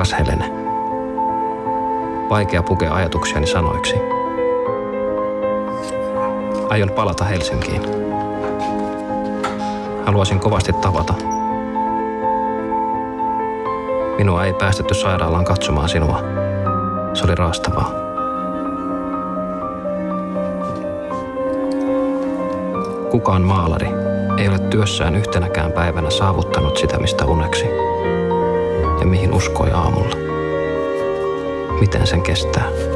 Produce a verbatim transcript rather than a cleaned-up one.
Rakas Helene, vaikea pukea ajatuksiani sanoiksi. Aion palata Helsinkiin. Haluaisin kovasti tavata. Minua ei päästetty sairaalaan katsomaan sinua. Se oli raastavaa. Kukaan maalari ei ole työssään yhtenäkään päivänä saavuttanut sitä, mistä uneksi ja mihin uskoi aamulla. Miten sen kestää?